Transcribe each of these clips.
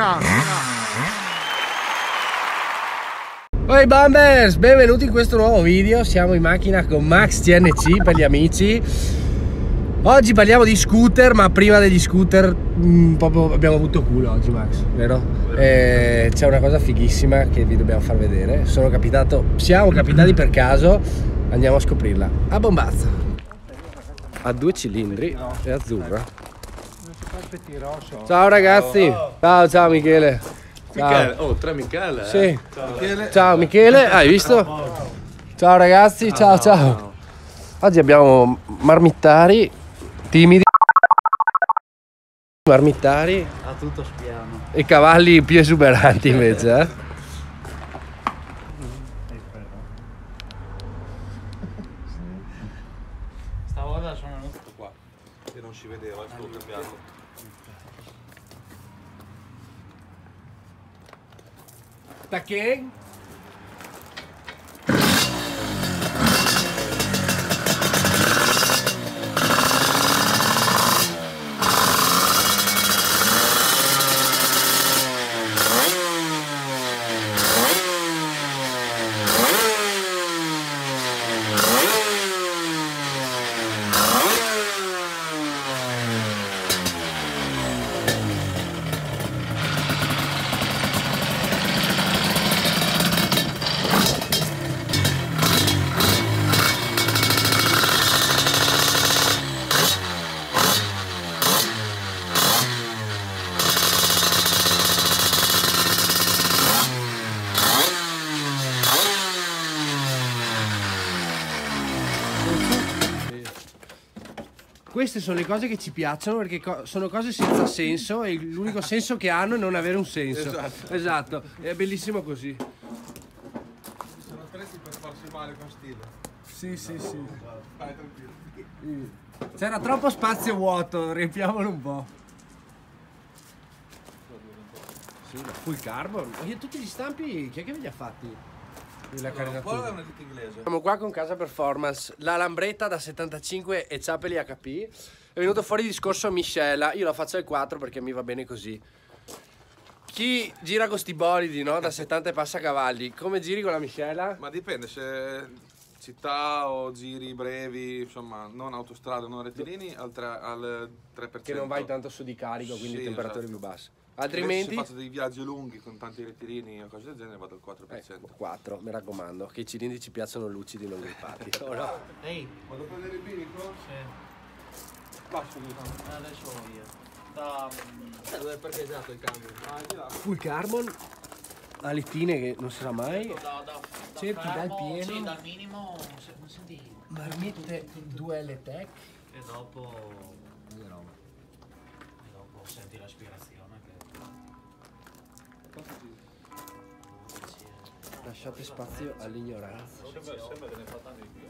Oi Bumbers, benvenuti in questo nuovo video. Siamo in macchina con Max CNC per gli amici. Oggi parliamo di scooter, ma prima degli scooter proprio abbiamo avuto culo oggi, Max, vero? C'è una cosa fighissima che vi dobbiamo far vedere. Siamo capitati per caso, andiamo a scoprirla. A bombazza. Ha 2 cilindri, è azzurra. Ciao ragazzi. Ciao Michele. Michele, oh, tra Michele. Sì. Ciao Michele. Ciao Michele, hai visto? Ciao ragazzi, ciao. Oggi abbiamo marmittari timidi, marmittari A tutto spiano. e cavalli più esuberanti invece, Stavolta sono venuto Qua, che non si vedeva, è stato cambiato. Tachen. Queste sono le cose che ci piacciono perché sono cose senza senso e l'unico senso che hanno è non avere un senso. Esatto. È bellissimo così. Sono attrezzi per farsi male con stile. Sì. Vai tranquillo. C'era troppo spazio vuoto, riempiamolo un po'. Sì, la full carbon. Io tutti gli stampi, chi è che ve li ha fatti? La Qua è caricatura. una ditta inglese. Siamo qua con Casa Performance, la Lambretta da 75 e Ciapeli HP. È venuto fuori il discorso miscela, io la faccio al 4 perché mi va bene così. Chi gira con sti bolidi, no? Da 70 e passa cavalli, come giri con la miscela? Ma dipende se città o giri brevi, insomma, non autostrada, non rettilini, al 3%. Che non vai tanto su di carico, quindi Sì, temperature esatto. più basse. Invece Altrimenti... se faccio dei viaggi lunghi con tanti rettilini o cose del genere vado al 4%. 4, mi raccomando, che i cilindri ci piacciono lucidi, non grippati. Oh, no. Ehi, Vado a prendere il bilico? sì, Passo lì. adesso vado via. Da... Dove è parcheggiato il cambio? Ah, di là. Full carbon, alettine che non si sa mai. da Cerchi dal fermo, pieno. sì, dal minimo, non senti. Marmitte 2L Tech. E dopo Vedrò. senti l'aspirazione Lasciate spazio all'ignoranza. Sembra che ne fa tanti di più.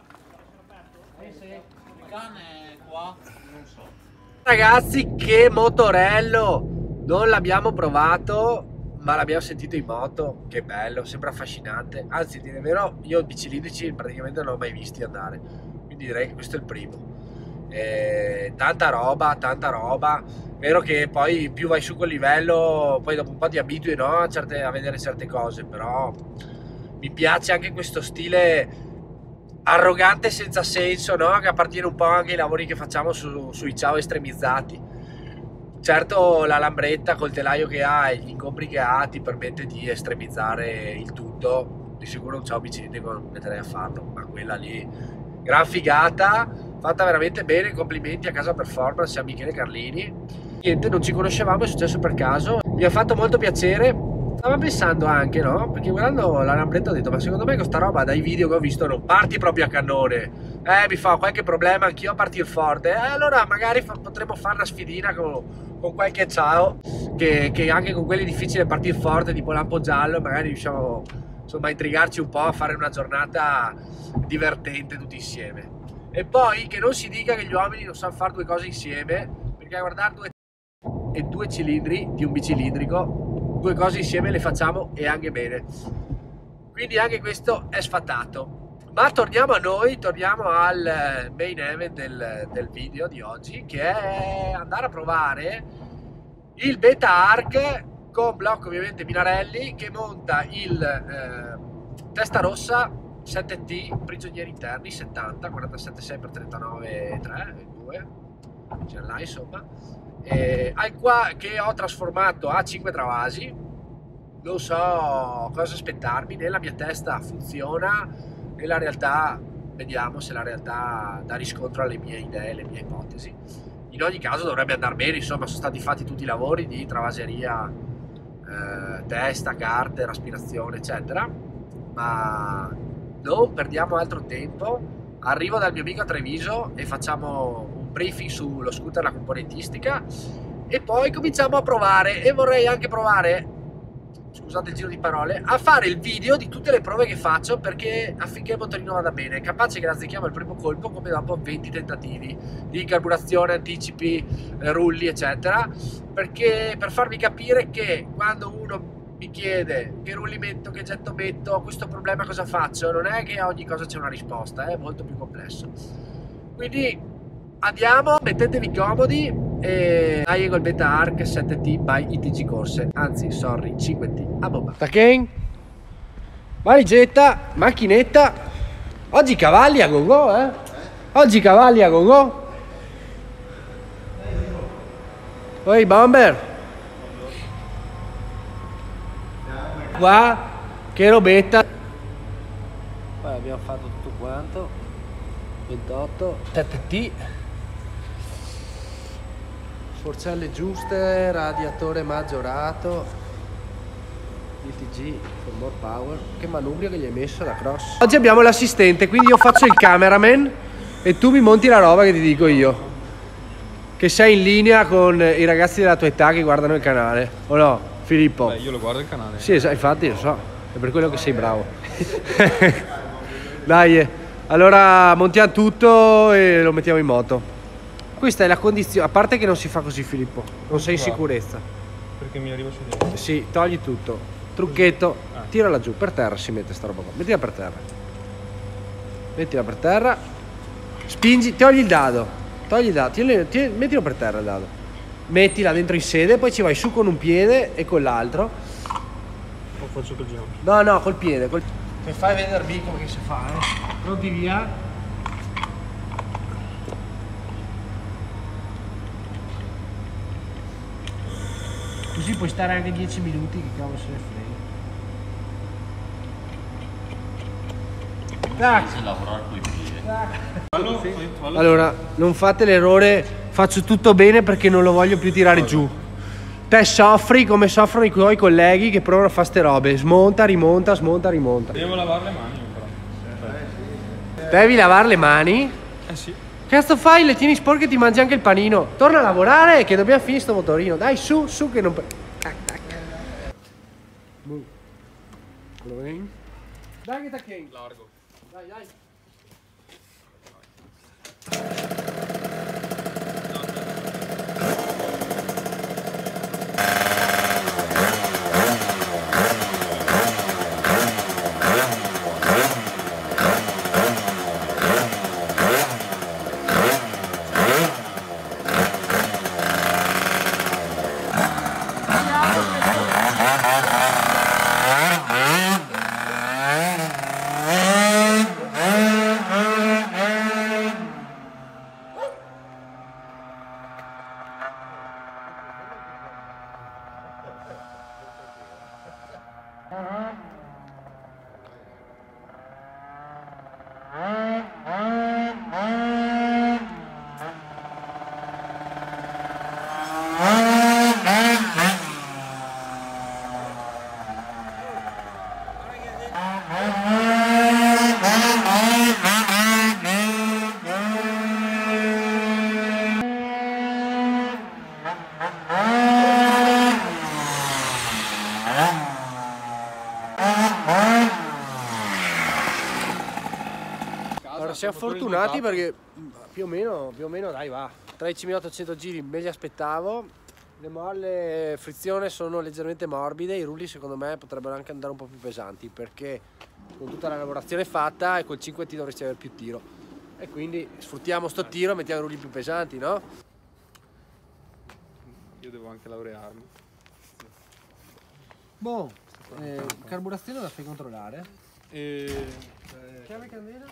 il cane qua, non so. Ragazzi, che motorello! Non l'abbiamo provato, ma l'abbiamo sentito in moto. Che bello, sembra affascinante. Anzi, dire il vero, io bicilindrici praticamente non l'ho mai visti andare. Quindi direi che questo è il primo. Tanta roba. Vero che poi più vai su quel livello, poi dopo un po' ti abitui, no? a vedere certe cose, però mi piace anche questo stile arrogante senza senso, no? Che appartiene un po' anche ai lavori che facciamo sui ciao estremizzati. Certo la Lambretta col telaio che ha e gli ingombri che ha ti permette di estremizzare il tutto. Di sicuro un ciao bicicletico non metterei a farlo, ma quella lì, gran figata, fatta veramente bene. Complimenti a Casa Performance e a Michele Carlini. Niente, non ci conoscevamo, è successo per caso, mi ha fatto molto piacere. Stavo pensando anche, no? Perché guardando la Lambretta ho detto, ma secondo me questa roba dai video che ho visto non parti proprio a cannone. Mi fa qualche problema anch'io a partir forte. Allora magari potremmo fare una sfidina con qualche ciao, che anche con quelli è difficile partire forte, tipo lampo giallo, magari riusciamo insomma a intrigarci un po', a fare una giornata divertente tutti insieme. E poi che non si dica che gli uomini non sanno fare due cose insieme, perché a guardare due cilindri di un bicilindrico, due cose insieme le facciamo e anche bene. Quindi anche questo è sfatato. Ma torniamo a noi, torniamo al main event del video di oggi, che è andare a provare il Beta Arc con blocco ovviamente Minarelli, che monta il testa rossa 7T prigionieri interni 70 47,6 x 39,3 2, ce l'ha insomma, al qua che ho trasformato a 5 travasi. Non so cosa aspettarmi, nella mia testa funziona, nella realtà vediamo se la realtà dà riscontro alle mie idee, alle mie ipotesi. In ogni caso dovrebbe andare bene, insomma sono stati fatti tutti i lavori di travaseria, testa, carter, aspirazione eccetera, ma non perdiamo altro tempo. Arrivo dal mio amico a Treviso e facciamo un briefing sullo scooter, la componentistica, e poi cominciamo a provare. E vorrei anche provare, scusate il giro di parole, a fare il video di tutte le prove che faccio, perché affinché il motorino vada bene, capace che la azzecchiamo al primo colpo, come dopo 20 tentativi di carburazione, anticipi, rulli eccetera, perché per farvi capire che quando uno mi chiede che rulli metto, che getto metto, questo problema cosa faccio, non è che a ogni cosa c'è una risposta, è molto più complesso. Quindi andiamo, mettetevi comodi e dai col Beta Arc 7T by ITG Corse, anzi sorry 5T a bomba. Taken, valigetta, macchinetta, oggi cavalli a go-go oggi cavalli a go-go. Poi bomber qua, che robetta. Poi abbiamo fatto tutto quanto, 28 7T, forcelle giuste, radiatore maggiorato, ITG for more power. Che manubrio che gli hai messo da cross. Oggi abbiamo l'assistente, quindi io faccio il cameraman e tu mi monti la roba che ti dico io, che sei in linea con i ragazzi della tua età che guardano il canale, o no Filippo? Beh, io lo guardo il canale. Sì, infatti lo so, è per quello che sei bravo. Dai, allora montiamo tutto e lo mettiamo in moto. Questa è la condizione, a parte che non si fa così Filippo, non sei in sicurezza. Perché mi arriva su dentro. Sì, togli tutto, trucchetto, tirala giù, per terra si mette sta roba qua, mettila per terra. Mettila per terra, spingi, togli il dado, mettilo per terra il dado. Mettila dentro in sede, poi ci vai su con un piede e con l'altro. O faccio col ginocchio? No, col piede. E fai vedere come che si fa, Pronti via? Così puoi stare anche 10 minuti, che cavolo se ne frega. Tac. Lavorare coi piedi. Allora, non fate l'errore, faccio tutto bene perché non lo voglio più tirare giù. Te soffri come soffrono i tuoi colleghi che provano a fare ste robe. Smonta, rimonta, smonta, rimonta. Devo lavare le mani però. Devi lavare le mani? Eh sì. Cazzo fai? Le tieni sporche e ti mangi anche il panino. Torna a lavorare che dobbiamo finire sto motorino. Dai, su che non... Tac, tac. Dai che tacchini. Largo. Dai. Allora, siamo fortunati perché più o meno dai va 13.800 giri me li aspettavo. Le molle frizione sono leggermente morbide, i rulli secondo me potrebbero anche andare un po' più pesanti perché con tutta la lavorazione fatta e col 5T dovresti avere più tiro e quindi sfruttiamo sto tiro e mettiamo i rulli più pesanti, no? Io devo anche laurearmi. Boh, carburazione la fai controllare? Chiave candela?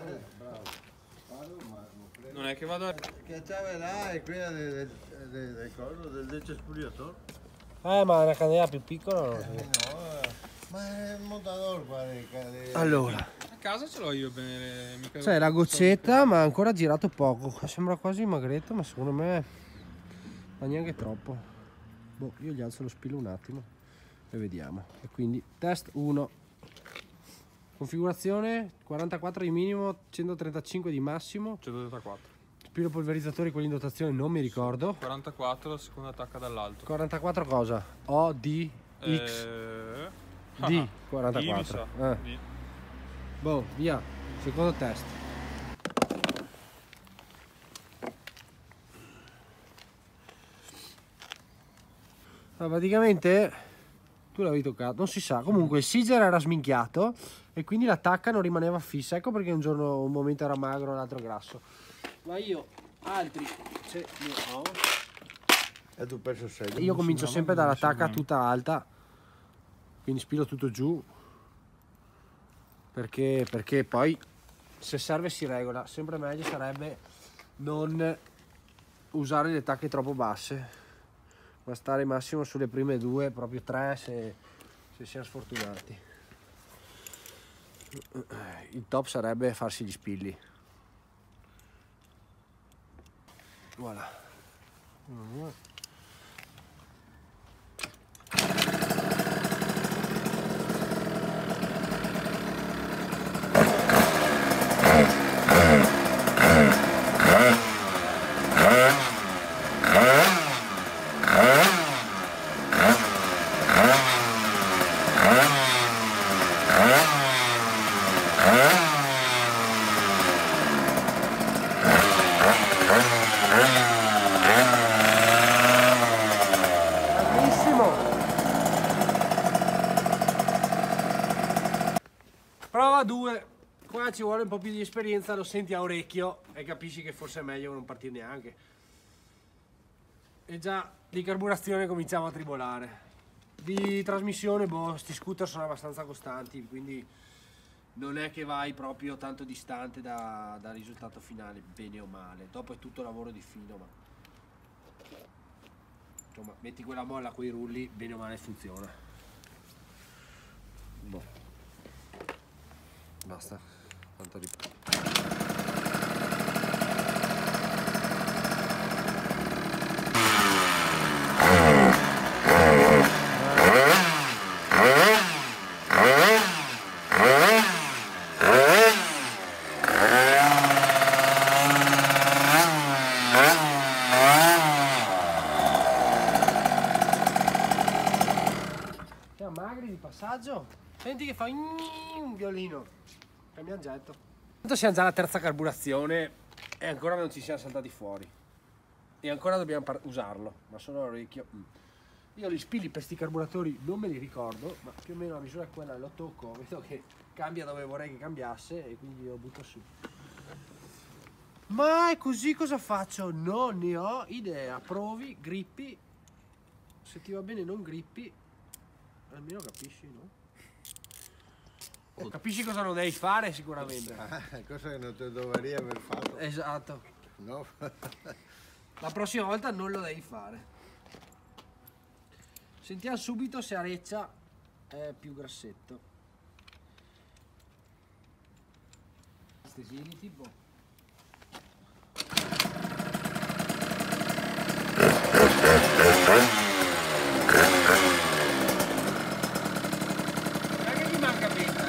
Non è che vado a... Che chiave là è quella del coso, del decespugliatore? Ma una candela più piccola non lo so. Ma è il montador qua. Allora, A casa ce l'ho io bene. Mica... c'è la goccetta, ma ha ancora girato poco. Sembra quasi magretto, ma secondo me ma neanche troppo. Boh, io gli alzo lo spillo un attimo e vediamo. E quindi test 1. Configurazione 44 di minimo, 135 di massimo. 134. Spillo polverizzatore, quelli in dotazione non mi ricordo. 44, la seconda attacca dall'alto. 44 cosa? O, D, X, D, 44. D. Boh, via. Secondo test. Ma praticamente tu l'avevi toccato, non si sa. Comunque il Siger era sminchiato e quindi l'attacca non rimaneva fissa. Ecco perché un momento era magro, l'altro grasso. Ma io altri ce ne ho. E tu penso sei. Io comincio sempre dall'attacca tutta alta, quindi spilo tutto giù perché poi se serve si regola. Sempre meglio sarebbe non usare le tacche troppo basse, ma stare massimo sulle prime 2, proprio 3 se siamo sfortunati. Il top sarebbe farsi gli spilli. Voilà. Prova 2, qua ci vuole un po' più di esperienza, lo senti a orecchio e capisci che forse è meglio non partire neanche. E già di carburazione cominciamo a tribolare. Di trasmissione, boh, sti scooter sono abbastanza costanti, quindi non è che vai proprio tanto distante dal risultato finale, bene o male. Dopo è tutto lavoro di fino, ma insomma, metti quella molla con i rulli, bene o male funziona. Boh. Basta, tanto siamo magri di passaggio. Senti che fa un violino. Cambiamo getto. Tanto siamo già alla terza carburazione e ancora non ci siamo saltati fuori. E ancora dobbiamo usarlo, ma solo l'orecchio. Io gli spilli per sti carburatori non me li ricordo, ma più o meno la misura è quella, lo tocco, vedo che cambia dove vorrei che cambiasse e quindi lo butto su. Ma è così, cosa faccio? Non ne ho idea. Provi, grippi. Se ti va bene non grippi, almeno capisci, no? Capisci cosa non devi fare sicuramente. Cosa che non ti dovrei aver fatto. Esatto. No? La prossima volta non lo devi fare. Sentiamo subito se Areccia è più grassetto. Stesini tipo. Che ti manca pizza?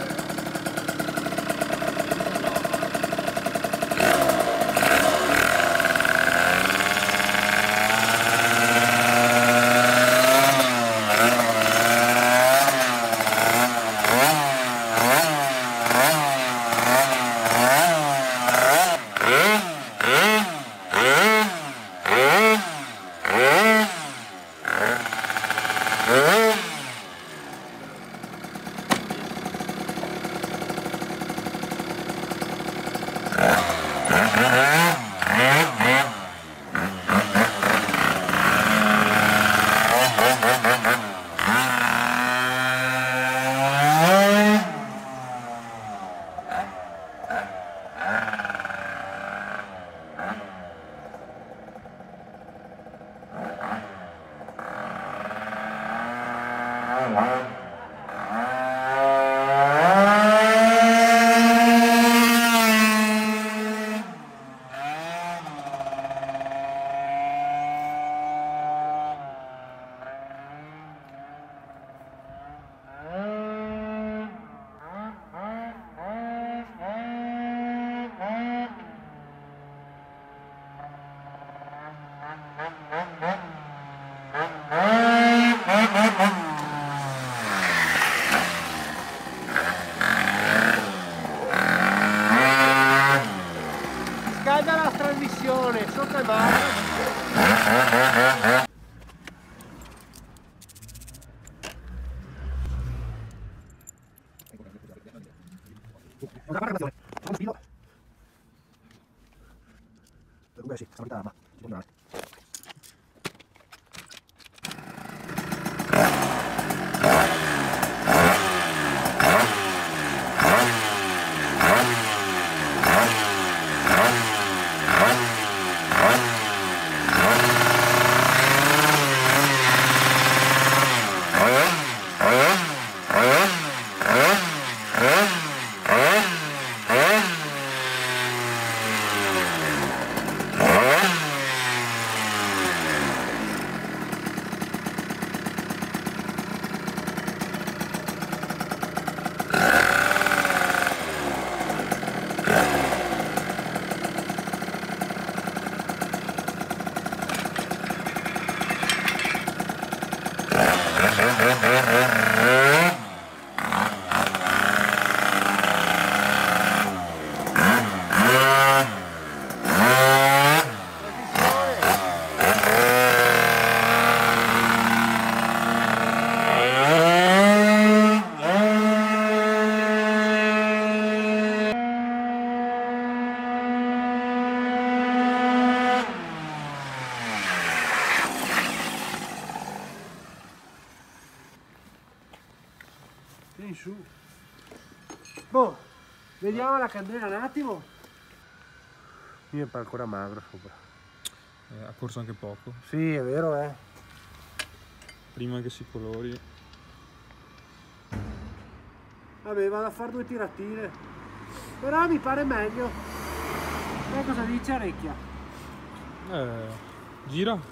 Vieni su. Boh, vediamo la candela un attimo. Io è ancora magro sopra. Ha corso anche poco. Sì, è vero, Prima che si colori. Vabbè, vado a fare 2 tiratine. Però mi pare meglio. Sai cosa dice Arecchia? Gira.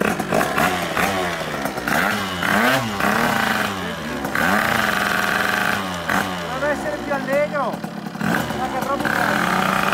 Deve essere più allegro. Ma che troppo bello.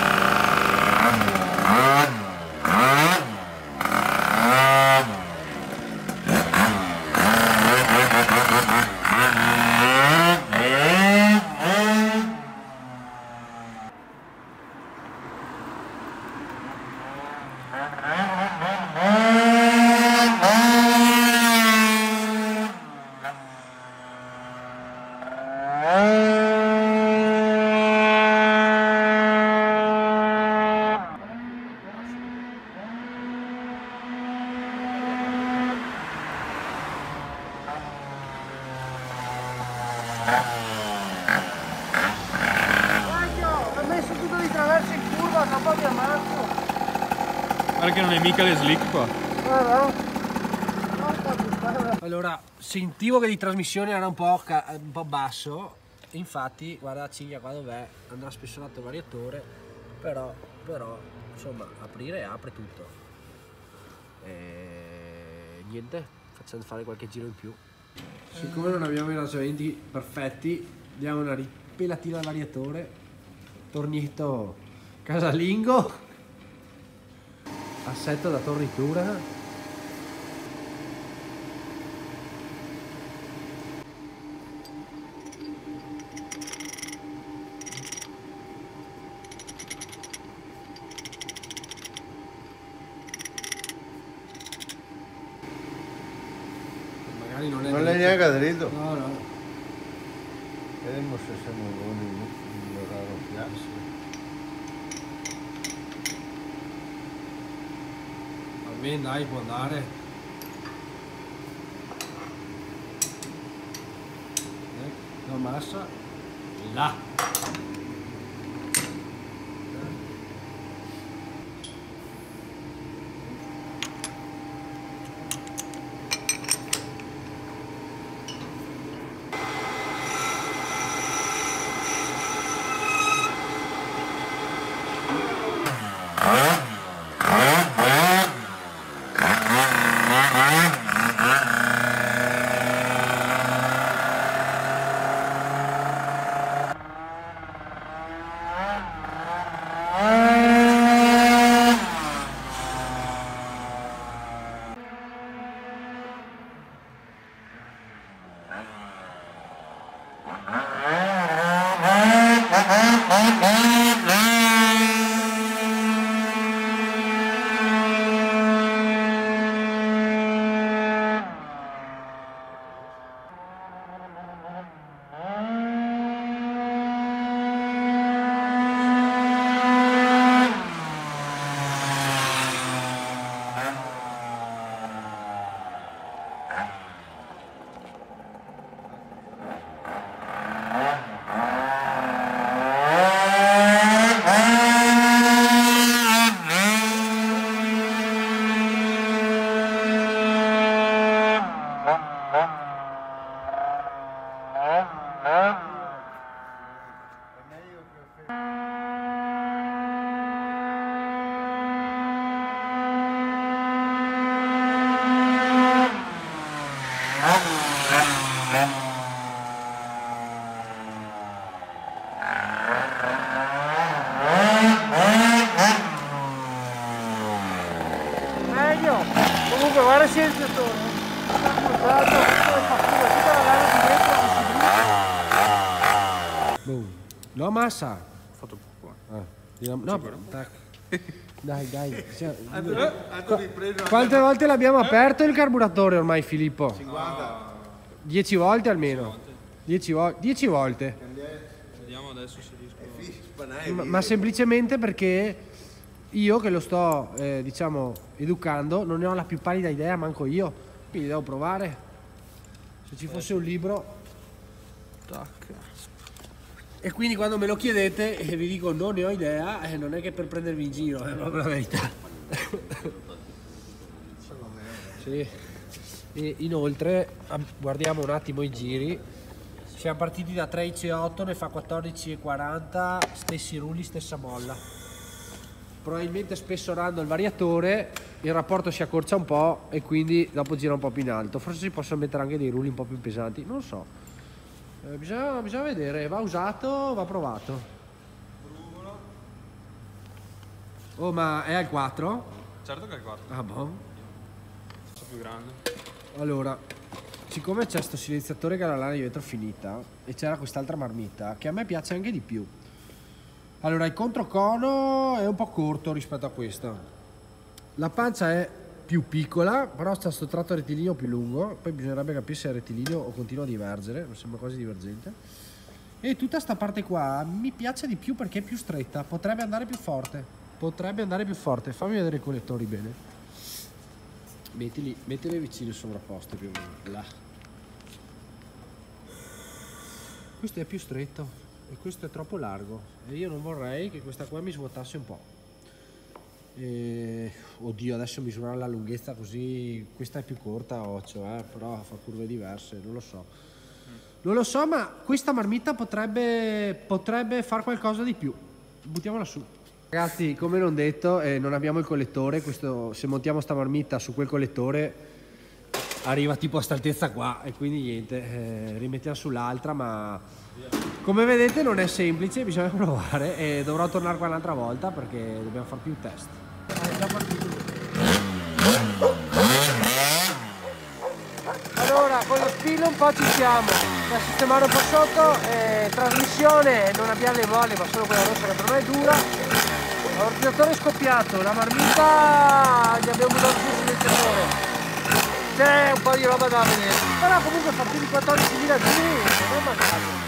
Ha messo tutto di traverso in curva, tra un po' mi ammazzo. Guarda che non è mica le slick qua. Allora, sentivo che di trasmissione era un po' basso, infatti guarda la ciglia qua dov'è, andrà spessurato il variatore, però insomma aprire apre tutto. E niente, facciamo fare qualche giro in più. Siccome non abbiamo i rasoienti perfetti, diamo una ripelatina al variatore, tornetto casalingo, assetto da tornitura. Magari non è Non è neanche dritto. No, no. Vediamo se siamo buoni a migliorare un fiasco. Va bene, dai, può andare. La massa là. Comunque guarda il silenziatore. No massa. Ho fatto poco. No, tac. Dai. Hanno ripreso Quante volte l'abbiamo aperto il carburatore ormai, Filippo? 50. 10 volte almeno. 10 volte. Vediamo adesso se riesco. Spanai, Ma semplicemente perché io che lo sto, diciamo, educando, non ne ho la più pallida idea, manco io. Quindi devo provare. Se ci fosse un libro. Tac. E quindi quando me lo chiedete e vi dico non ne ho idea, non è che per prendervi in giro, è proprio la verità. Sì. E inoltre guardiamo un attimo i giri. Siamo partiti da 13,8, ne fa 14,40, stessi rulli, stessa molla. Probabilmente spessorando il variatore il rapporto si accorcia un po' e quindi dopo gira un po' più in alto. Forse si possono mettere anche dei rulli un po' più pesanti, non so. Bisogna vedere, va usato, va provato. Oh, ma è al 4? Certo che è il quarto. Ah, boh. È più grande. Allora, siccome c'è sto silenziatore che ha la lana di vetro finita e c'era quest'altra marmitta che a me piace anche di più. Allora, il controcono è un po' corto rispetto a questa. La pancia è più piccola, però c'è sto tratto rettilineo più lungo. Poi bisognerebbe capire se è rettilineo o continua a divergere, mi sembra quasi divergente. E tutta sta parte qua mi piace di più perché è più stretta, potrebbe andare più forte. Fammi vedere i collettori bene. Mettili vicino sovrapposte più o meno. Là. Questo è più stretto e questo è troppo largo e io non vorrei che questa qua mi svuotasse un po'. Oddio, adesso misurare la lunghezza così, questa è più corta a occhio, però fa curve diverse, non lo so, ma questa marmitta potrebbe far qualcosa di più. Buttiamola su. Ragazzi, come non detto, non abbiamo il collettore. Questo, se montiamo sta marmitta su quel collettore arriva tipo a sta altezza qua e quindi niente, rimettiamo sull'altra, ma come vedete non è semplice, bisogna provare e dovrò tornare qua un'altra volta perché dobbiamo fare più test. È già partito. Allora, con lo spillo un po' ci siamo, da sistemare un po' sotto, trasmissione non abbiamo le molle ma solo quella rossa che per me è dura. L'ordinatore è scoppiato, la marmita gli abbiamo buttato sul silenziatore, c'è un po' di roba da vedere, però comunque fa più di 14.000 giri, non è mancato.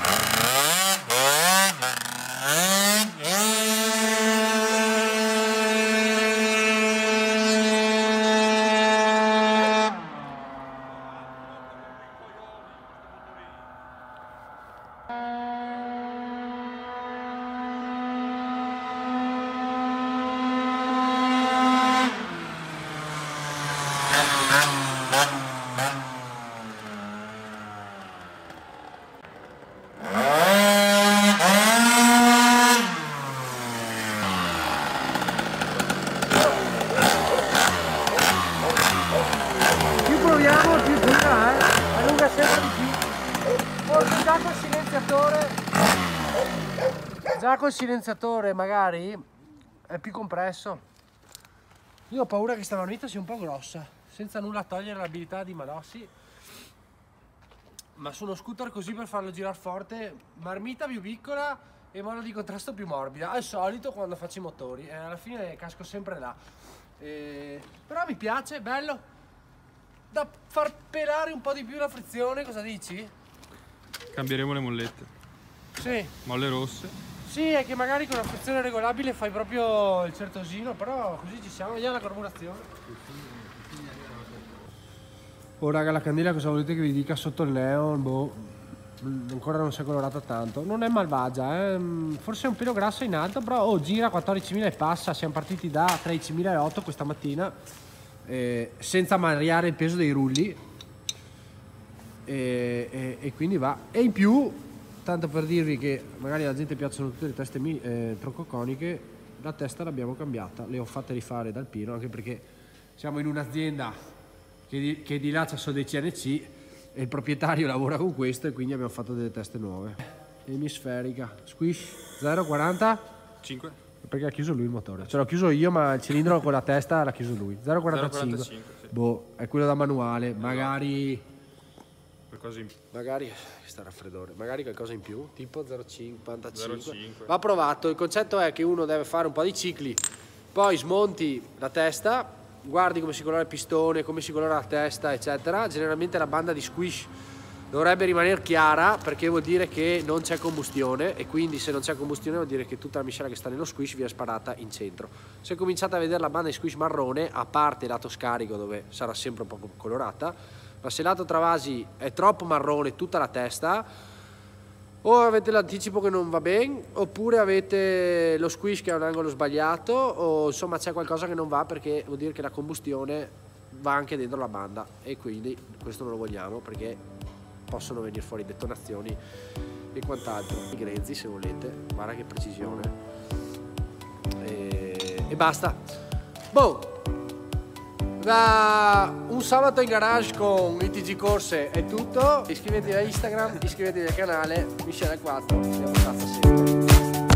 Già col silenziatore magari è più compresso. Io ho paura che sta marmita sia un po' grossa, senza nulla togliere l'abilità di Malossi, ma su uno scooter così per farlo girare forte, marmita più piccola e molla di contrasto più morbida, al solito quando faccio i motori, alla fine casco sempre là. Però mi piace, è bello, da far pelare un po' di più la frizione, cosa dici? Cambieremo le mollette. Sì. Molle rosse. Sì, è che magari con una frizione regolabile fai proprio il certosino, però così ci siamo, vediamo la carburazione. Oh raga, la candela cosa volete che vi dica sotto il neon? Boh, ancora non si è colorata tanto. Non è malvagia, forse è un pelo grasso in alto, però gira 14.000 e passa. Siamo partiti da 13.008 questa mattina, senza variare il peso dei rulli. E quindi va. E in più, tanto per dirvi che magari alla gente piacciono tutte le teste troncoconiche, la testa l'abbiamo cambiata, le ho fatte rifare dal Pino, anche perché siamo in un'azienda che di là c'è solo dei CNC e il proprietario lavora con questo e quindi abbiamo fatto delle teste nuove. Emisferica, squish, 0,40? 5. Perché ha chiuso lui il motore, ce l'ho chiuso io ma il cilindro con la testa l'ha chiuso lui, 0,45. 0,45, sì. Boh, è quello da manuale, magari Qualcosa in magari sta raffreddore, magari qualcosa in più, tipo 0,55. 0,5. Va provato, il concetto è che uno deve fare un po' di cicli, poi smonti la testa, guardi come si colora il pistone, come si colora la testa, eccetera. Generalmente la banda di squish dovrebbe rimanere chiara, perché vuol dire che non c'è combustione, e quindi se non c'è combustione vuol dire che tutta la miscela che sta nello squish viene sparata in centro. Se cominciate a vedere la banda di squish marrone, a parte il lato scarico dove sarà sempre un po' colorata, ma se il lato travasi è troppo marrone tutta la testa, o avete l'anticipo che non va bene, oppure avete lo squish che ha un angolo sbagliato, o insomma c'è qualcosa che non va, perché vuol dire che la combustione va anche dentro la banda, e quindi questo non lo vogliamo, perché possono venire fuori detonazioni e quant'altro. I grezzi, se volete, guarda che precisione, e basta. Boh, da un sabato in garage con ITG Corse è tutto. Iscrivetevi a Instagram, iscrivetevi al canale Michele 4, siamo a sempre.